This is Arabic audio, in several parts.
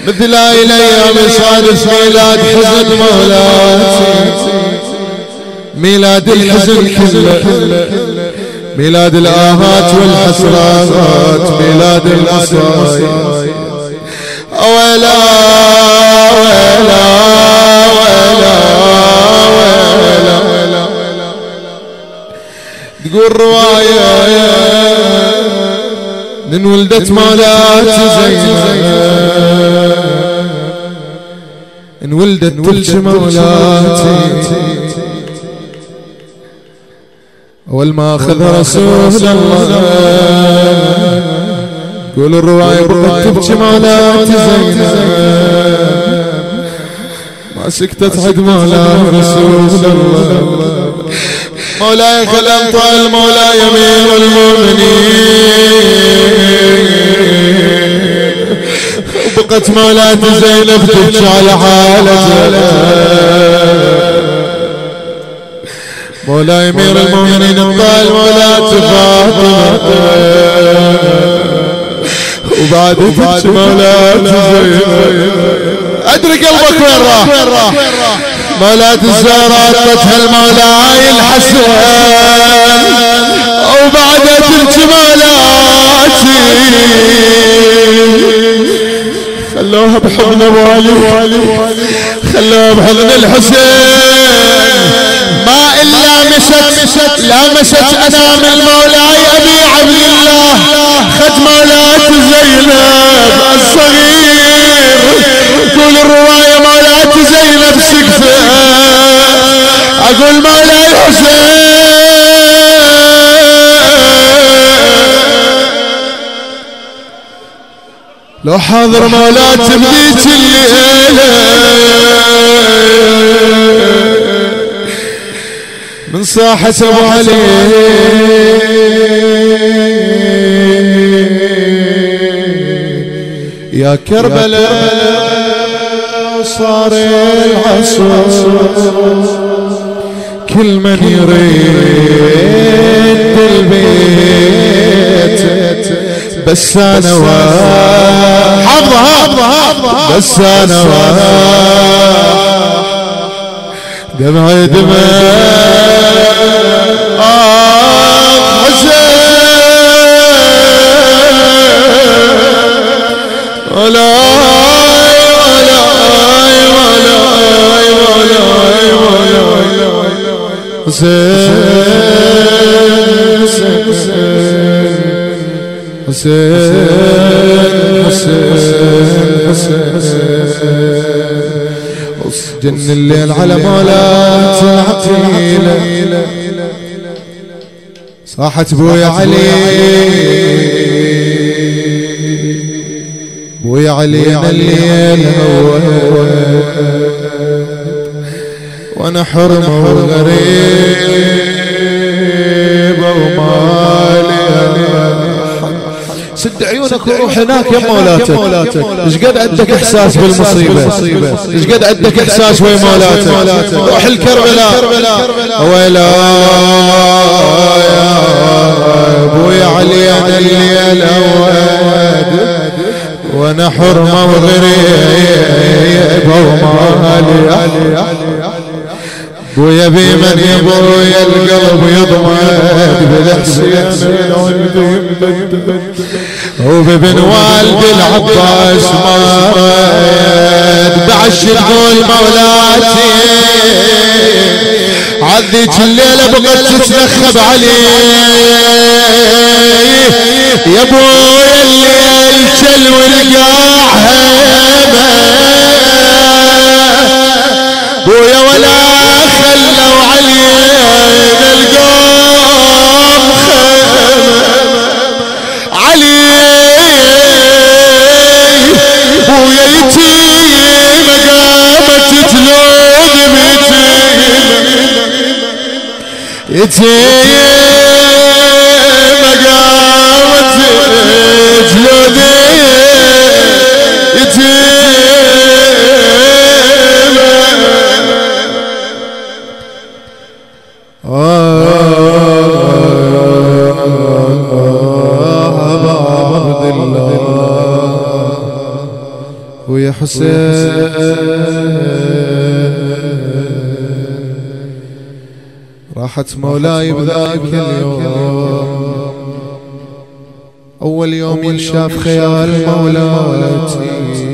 مثل الأيام صادف ميلاد حزن مولاتي، ميلاد الحزن كله، ميلاد الآهات والحسرات، ميلاد المصايب. ولا ولا ولا ولا تقول رواية من ولدت مولاتي زينب، انولدت تلك مولاتي أول ما أخذ رسول الله. قول الرواية بقت تبكي مولاتي زينب، ما سكتت حد مولاي رسول الله. مولاي خلم طال مولاي أمير المؤمنين، وبقت مولاتي زينب تبكي على حالتها. مولاي أمير المؤمنين طال مولاتي فاطمة، وبعد تبكي مولاتي زينب. أدري قلبك وين راح. مولاتي الزهراء طتها المولاي الحسن، وبعد تبكي مولاتي خلوها بحضن ابو علي، خلوها بحضن الحسين. ما إلا لامست أنام المولاي أبي عبد الله، خد مولاتي زينب الصغير. تقول الرواية مولاتي زينب سقفة، أقول مولاي حسين. لو حاضر مولاتي بذيك الليلة من صاحة ابو علي، يا كربلاء صار العصر، كل من يريد البيت بس انا حظها بس انا دمعي حسين. ولا حسين جن الليل على مولاتي العقيلة، صاحت بويا علي بويا علينا الليل هو، وانا حرمة وغريب ومالي. سد عيونك وروح هناك يا مولاتك. ايش قد عندك احساس بالمصيبة، ايش قد عندك احساس ويا مولاتك. روح الكربلاء ويلا يا ابويا علينا الليل اود، وانا حرمة وغريب ومالي. بويا بمن يا بويا القلب يضمد بالحسين، وبابن والد العباس مرد. بعش تقول مولاتي عذيك الليلة بقت تتنخب علي، يا بويا الليل شل والقاع هيبة، بويا ولا خلوا علينا القوم علي، بويا يتيم قامت تلوذ يتيم قامت تلوذ ويا أخوي حسين راحت مولاي بذاك اليوم، أول يوم ينشاف خيال مولاتي.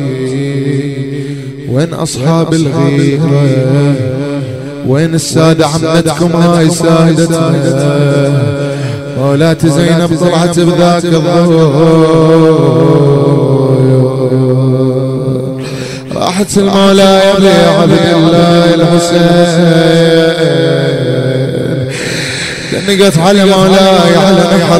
وين أصحاب الغيرة؟ وين السادة عمتكم هاي سادتنا؟ مولاتي زينب طلعت بذاك الضوء، راحت المولاي عبد الله الحسين، دنقت على مولاي على نحر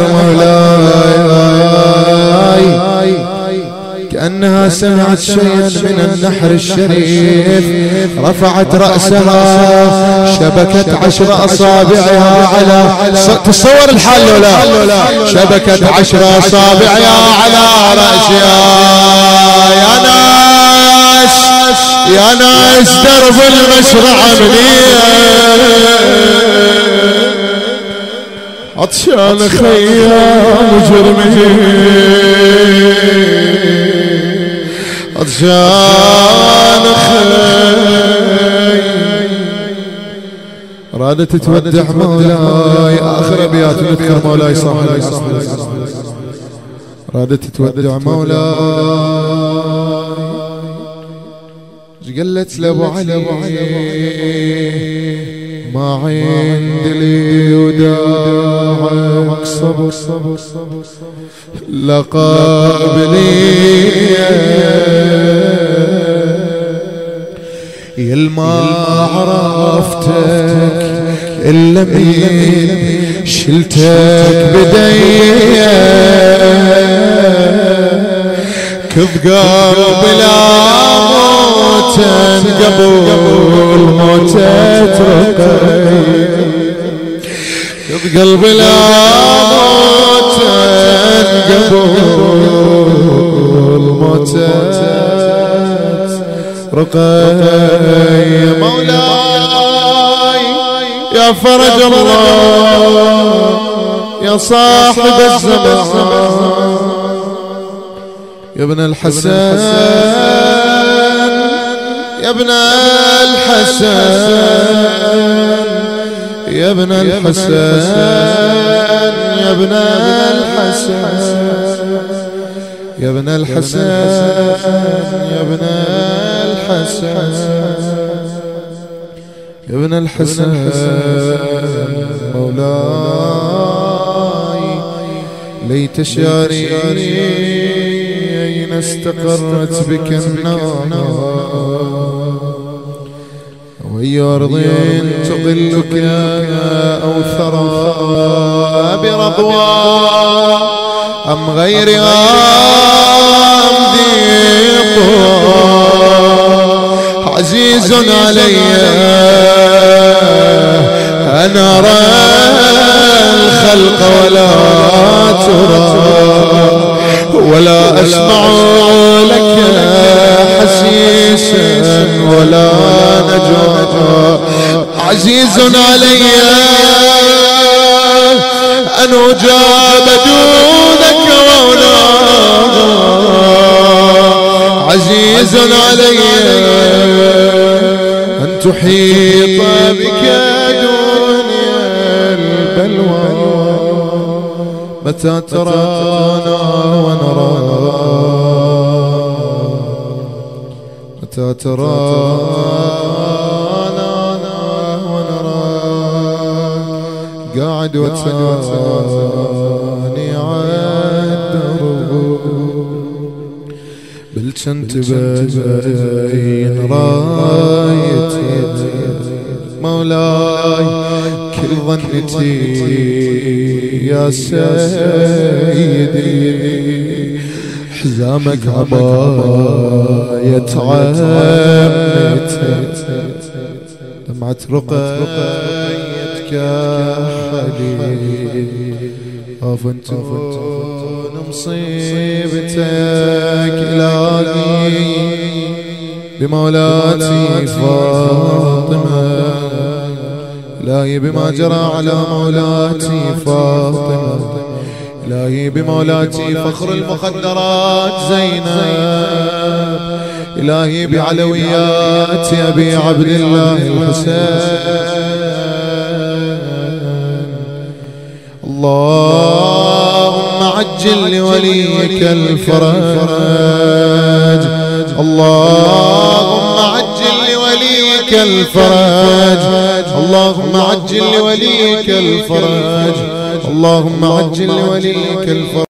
مولاي، كأنها سمعت شيئا من النحر الشريف، رفعت رأسها شبكت 10 أصابعها على تصور الحال لولا شبكت 10 أصابعها على رأسها. يا ناس درب المشرع منية، عطشان خيام جرمي، عطشان رادت تودع مولاي. آخر أبيات نذكر مولاي صاحب رادت تودع مولاي، قالت لابو علي ما عند لي وداعك صبر لقابلي يلما عرفتك إلا مين شلتك بدي كذ قلب لا موتن قبل موتت رقي، كذ قلب لا موتن قبل موتت رقي. مولاي يا فرج الله يا صاحب الزمان، يا ابن الحسن يا ابن الحسن يا ابن الحسن يا ابن الحسن يا ابن الحسن يا ابن الحسن يا ابن الحسن مولاي ليت شعري أين استقرت بك النار، وهي أرض تظلك أو ثرى برضوى أم غيرها أم ضيق عزيز علي أن أرى الخلق ولا ترى ولا أسمع لك حسيسا ولا نجوى. عزيز علي أن أجاب دونك مولا، عزيز علي أن تحيط بك دنيا البلوى. متى ترانا ونرى متى ترانا ونرى قاعد وتاني عالدرب بالجنت بين رايتي مولاي كل ظنتي يا سيدي حزامك عباية عمت دمعة رقيتك حليل أفنتون مصيبتك إلهي بمولاتي فاطمة، إلهي بما جرى على مولاتي فاطمة، إلهي بمولاتي فخر المخدرات زينب، إلهي بعلويات أبي عبد الله الحسين. اللهم عجل لوليك الفرج، اللهم عجل لوليك الفرج، اللهم عجل لوليك الفرج، اللهم عجل لوليك الفرج.